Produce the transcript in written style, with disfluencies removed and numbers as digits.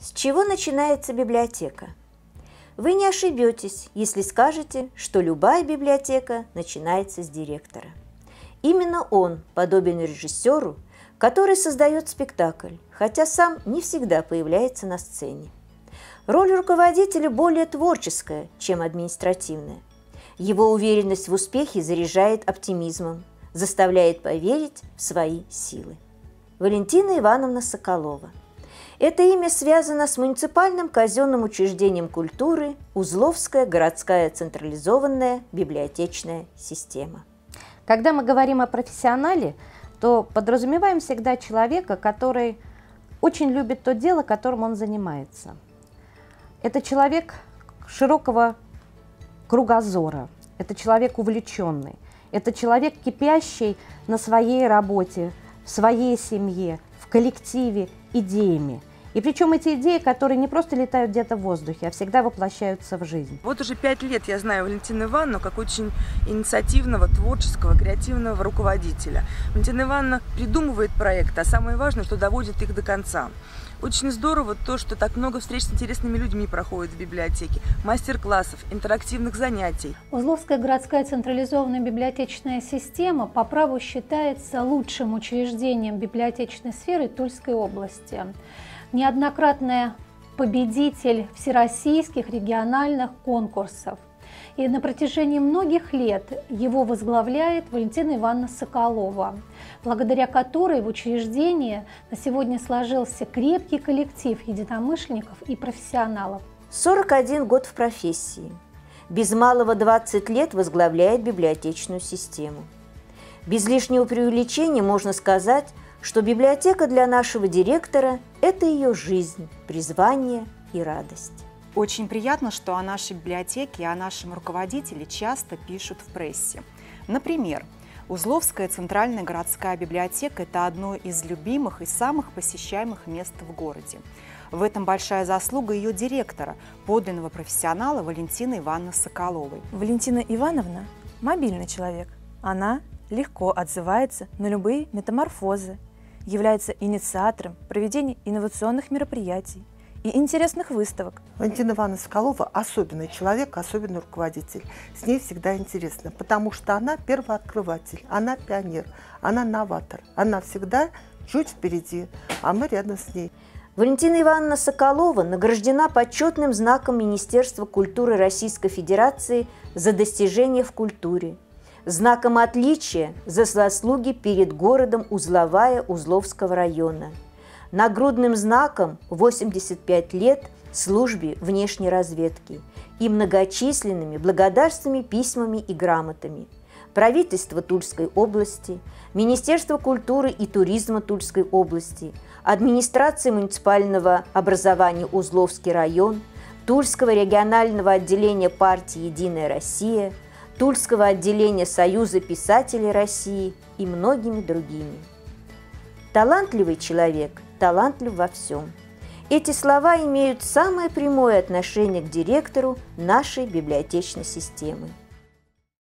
С чего начинается библиотека? Вы не ошибетесь, если скажете, что любая библиотека начинается с директора. Именно он подобен режиссеру, который создает спектакль, хотя сам не всегда появляется на сцене. Роль руководителя более творческая, чем административная. Его уверенность в успехе заряжает оптимизмом, заставляет поверить в свои силы. Валентина Ивановна Соколова. Это имя связано с муниципальным казенным учреждением культуры Узловская городская централизованная библиотечная система. Когда мы говорим о профессионале, то подразумеваем всегда человека, который очень любит то дело, которым он занимается. Это человек широкого кругозора, это человек увлеченный, это человек, кипящий на своей работе, в своей семье, в коллективе идеями. И причем эти идеи, которые не просто летают где-то в воздухе, а всегда воплощаются в жизнь. Вот уже 5 лет я знаю Валентину Ивановну как очень инициативного, творческого, креативного руководителя. Валентина Ивановна придумывает проекты, а самое важное, что доводит их до конца. Очень здорово то, что так много встреч с интересными людьми проходит в библиотеке, мастер-классов, интерактивных занятий. Узловская городская централизованная библиотечная система по праву считается лучшим учреждением библиотечной сферы Тульской области. Неоднократный победитель всероссийских региональных конкурсов. И на протяжении многих лет его возглавляет Валентина Ивановна Соколова, благодаря которой в учреждении на сегодня сложился крепкий коллектив единомышленников и профессионалов. 41 год в профессии. Без малого 20 лет возглавляет библиотечную систему. Без лишнего преувеличения можно сказать, что библиотека для нашего директора – это ее жизнь, призвание и радость. Очень приятно, что о нашей библиотеке и о нашем руководителе часто пишут в прессе. Например, Узловская центральная городская библиотека – это одно из любимых и самых посещаемых мест в городе. В этом большая заслуга ее директора, подлинного профессионала Валентины Ивановны Соколовой. Валентина Ивановна – мобильный человек. Она легко отзывается на любые метаморфозы, является инициатором проведения инновационных мероприятий и интересных выставок. Валентина Ивановна Соколова – особенный человек, особенный руководитель. С ней всегда интересно, потому что она первооткрыватель, она пионер, она новатор. Она всегда чуть впереди, а мы рядом с ней. Валентина Ивановна Соколова награждена почетным знаком Министерства культуры Российской Федерации за достижения в культуре, знаком отличия за заслуги перед городом Узловая Узловского района, нагрудным знаком 85 лет службе внешней разведки и многочисленными благодарственными письмами и грамотами. Правительство Тульской области, Министерство культуры и туризма Тульской области, администрация муниципального образования Узловский район, Тульского регионального отделения партии «Единая Россия», Тульского отделения Союза писателей России и многими другими. Талантливый человек талантлив во всем. Эти слова имеют самое прямое отношение к директору нашей библиотечной системы.